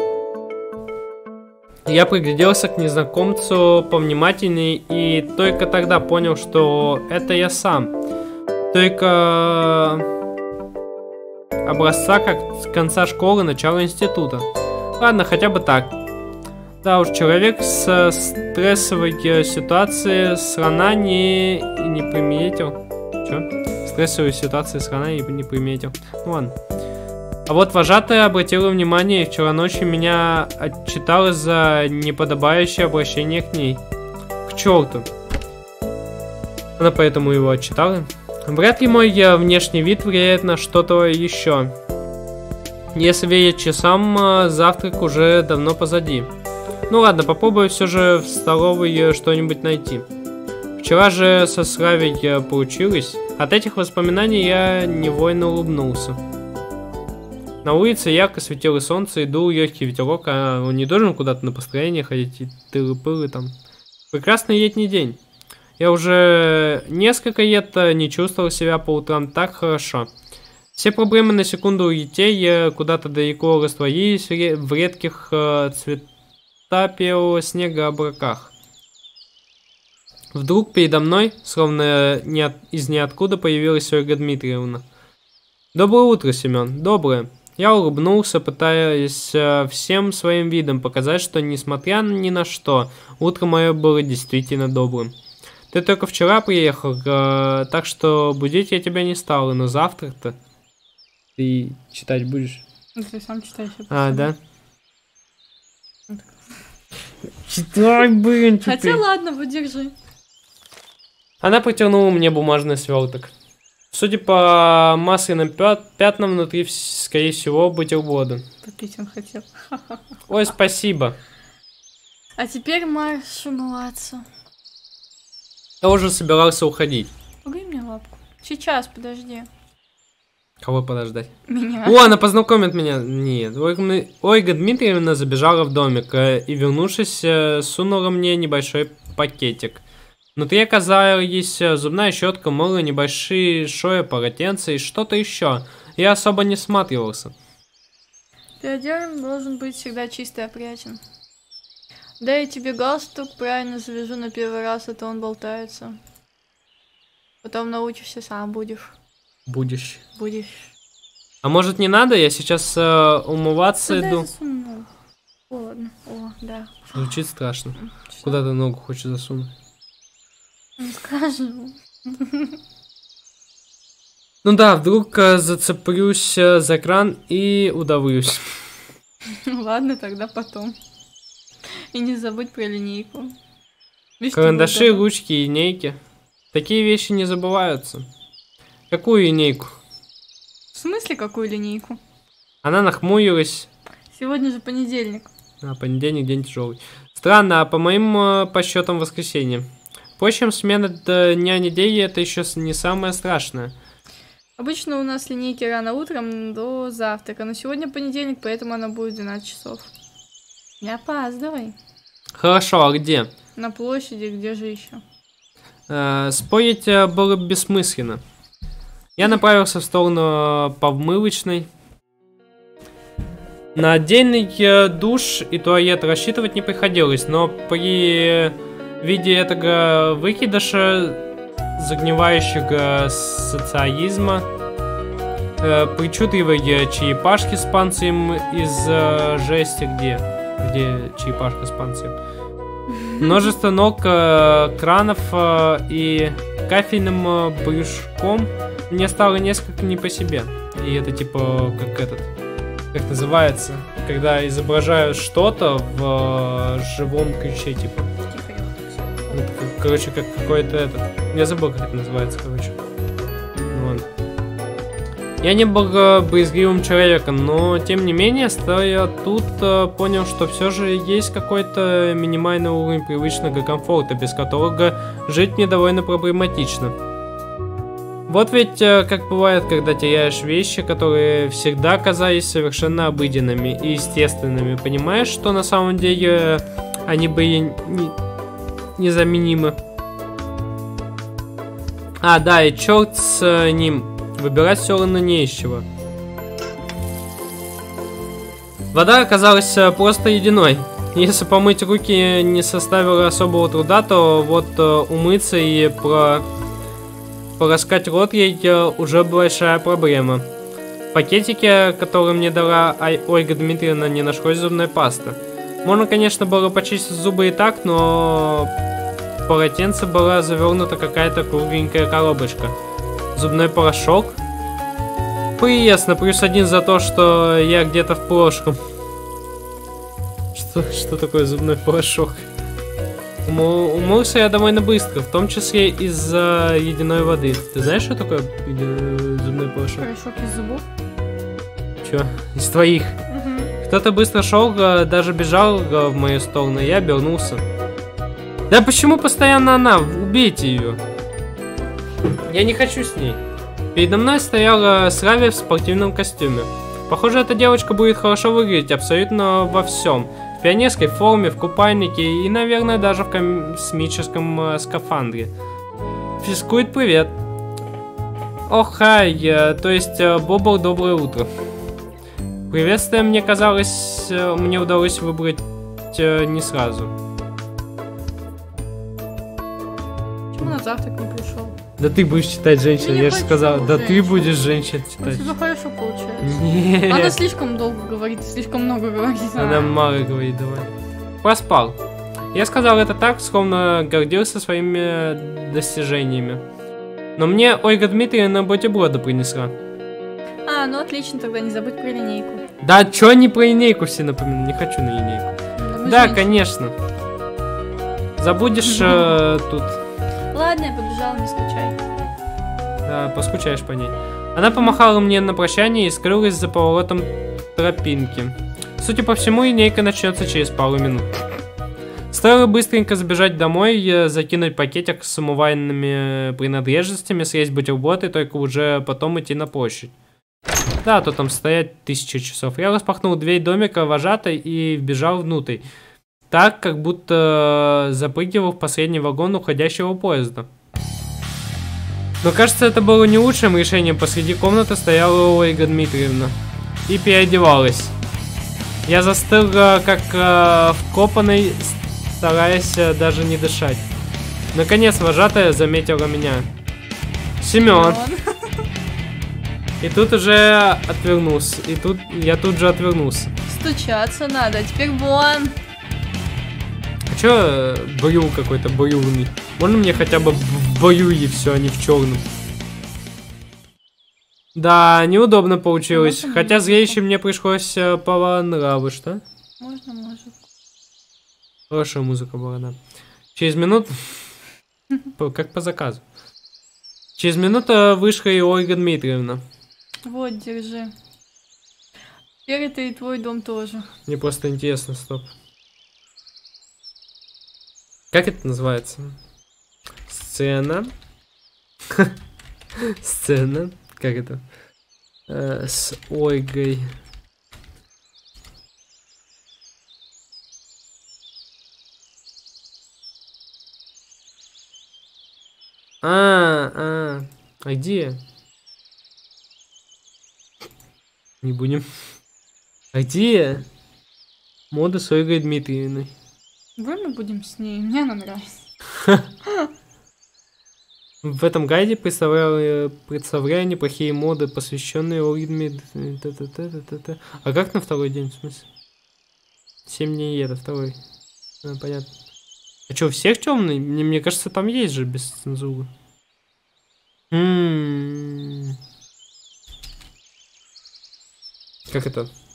Я пригляделся к незнакомцу повнимательней и только тогда понял, что это я сам. Только образца как с конца школы, начала института. Ладно, хотя бы так. Да уж, человек с стрессовой ситуации срана не приметил. Чё? Стрессовой ситуации срана не приметил. Ну ладно. А вот вожатая обратила внимание и вчера ночью меня отчитала за неподобающее обращение к ней. К черту. Она поэтому его отчитала. Вряд ли мой внешний вид влияет на что-то еще. Если верить часам, завтрак уже давно позади. Ну ладно, попробую все же в столовой что-нибудь найти. Вчера же со Славей получилось. От этих воспоминаний я невольно улыбнулся. На улице ярко светило солнце и дул легкий ветерок, а он не должен куда-то на построение ходить и тыры-пыры там. Прекрасный летний день. Я уже несколько лет не чувствовал себя по утрам так хорошо. Все проблемы на секунду улетели, куда-то далеко растворились в редких цвета белого снега облаках. Вдруг передо мной, словно из ниоткуда, появилась Ольга Дмитриевна. «Доброе утро, Семен. Доброе». Я улыбнулся, пытаясь всем своим видом показать, что, несмотря ни на что, утро мое было действительно добрым. Ты только вчера приехал, так что будить я тебя не стал, но завтра-то... Ты читать будешь? Ты сам читаешь. А, да? Читай, блин, теперь. Хотя ладно, вот держи. Она протянула мне бумажный сверток. Судя по масляным пятнам, внутри, скорее всего, бутерброды. Попить он хотел. Ой, спасибо. А теперь марш умываться. Я уже собирался уходить. Погрей мне лапку. Сейчас, подожди. Кого подождать? Меня. О, она познакомит меня. Нет. Ольга Дмитриевна забежала в домик и, вернувшись, сунула мне небольшой пакетик. Внутри оказалась зубная щетка, мыло, небольшое полотенце и что-то еще. Я особо не всматривался. Биодерм должен быть всегда чистый и опрятен. Да и тебе галстук правильно завяжу на первый раз, а то он болтается. Потом научишься, сам будешь. Будешь. Будешь. А может не надо? Я сейчас умываться Куда иду. я засуну? Холодно. О, да. Звучит страшно. Что? Куда ты ногу хочешь засунуть? Не скажу. Ну да, вдруг зацеплюсь за кран и удавлюсь. Ладно, тогда потом. И не забудь про линейку. Карандаши, ручки, линейки. Такие вещи не забываются. Какую линейку? В смысле, какую линейку? Она нахмурилась. Сегодня же понедельник. А, понедельник, день тяжелый. Странно, а по моим подсчетам воскресенье. Впрочем, смена дня недели это еще не самое страшное. Обычно у нас линейки рано утром до завтрака, но сегодня понедельник, поэтому она будет 12 часов. Не опаздывай. Хорошо, а где? На площади, где же еще? Спорить было бессмысленно. Я направился в сторону помывочной. На отдельный душ и туалет рассчитывать не приходилось, но при виде этого выкидыша загнивающего социализма, причудливой черепашки с панцирем из жести, где черепашка с панцирем, множество ног, кранов и кафельным брюшком, мне стало несколько не по себе. И это типа как называется, когда изображают что-то в живом ключе, типа. Короче, как какой-то Я забыл, как это называется, короче. Ну, ладно. Я не был боязгливым человеком, но тем не менее, стоя тут, понял, что все же есть какой-то минимальный уровень привычного комфорта, без которого жить мне довольно проблематично. Вот ведь как бывает, когда теряешь вещи, которые всегда казались совершенно обыденными и естественными, понимаешь, что на самом деле они были незаменимы. А, да, и черт с ним. Выбирать все равно не из чего. Вода оказалась просто ледяной. Если помыть руки не составило особого труда, то вот умыться и пораскать рот ей уже большая проблема. В пакетике, который мне дала Ольга Дмитриевна, не нашлось зубной пасты. Можно, конечно, было почистить зубы и так, но в полотенце была завернута какая-то кругленькая коробочка. Зубной порошок. Прелестно, +1 за то, что я где-то в прошлом. Что такое зубной порошок? Умылся я довольно быстро, в том числе из-за ледяной воды. Ты знаешь, что такое зубной порошок? Порошок из зубов? Чё? Из твоих? Кто-то быстро шел, даже бежал в мою сторону, и я обернулся. Да почему постоянно она? Убейте ее. Я не хочу с ней. Передо мной стояла Срави в спортивном костюме. Похоже, эта девочка будет хорошо выглядеть абсолютно во всем. В пионерской форме, в купальнике и, наверное, даже в космическом скафандре. Физкульт, привет. О, хай, то есть, Бобл, доброе утро. Приветствие, мне казалось, мне удалось выбрать не сразу. Почему на завтрак не пришел? Да ты будешь читать женщин, я же сказал. Да ты будешь женщин У читать. тебя хорошо получается. Нет. Она слишком долго говорит, слишком много говорит. Она мало говорит, давай. Проспал. Я сказал это так, словно гордился своими достижениями. Но мне Ольга Дмитриевна бутерброды принесла. А, ну отлично, тогда не забудь про линейку. Да, чё не про линейку все напоминаю, не хочу на линейку. Да, конечно. Забудешь тут. Ладно, я побежала, не скучай. Да, поскучаешь по ней. Она помахала мне на прощание и скрылась за поворотом тропинки. Судя по всему, линейка начнется через пару минут. Стоило быстренько забежать домой, закинуть пакетик с умывальными принадлежностями, съесть бутерброд и только уже потом идти на площадь. Да, то там стоять 1000 часов. Я распахнул дверь домика вожатой и вбежал внутрь. Так, как будто запрыгивал в последний вагон уходящего поезда. Но кажется, это было не лучшим решением. Посреди комнаты стояла Ольга Дмитриевна и переодевалась. Я застыл, как вкопанный, стараясь даже не дышать. Наконец, вожатая заметила меня. Семен. И тут уже отвернулся. Я тут же отвернулся. Стучаться надо, а теперь вон. А чё брюл какой-то брюлный? Можно мне хотя бы в брюле все, а не в черном? Да, неудобно получилось. Можно хотя зрелище мне пришлось по нраву, что? Можно. Хорошая музыка была, да. Через минуту... Как по заказу. Через минуту вышла и Ольга Дмитриевна. Вот, держи. Теперь это и твой дом тоже. Мне просто интересно, стоп. Как это называется? Сцена. Сцена. Как это? С Ольгой. А где? Не будем. А где? Мода с Ольгой Дмитриевной. Давай мы будем с ней, мне она нравится. В этом гайде представляю неплохие моды, посвященные Ольге Дмитриевной. А как на второй день, в смысле? 7 дней это второй. Понятно. А что, у всех темный? Мне кажется, там есть же без цензуры. Как это?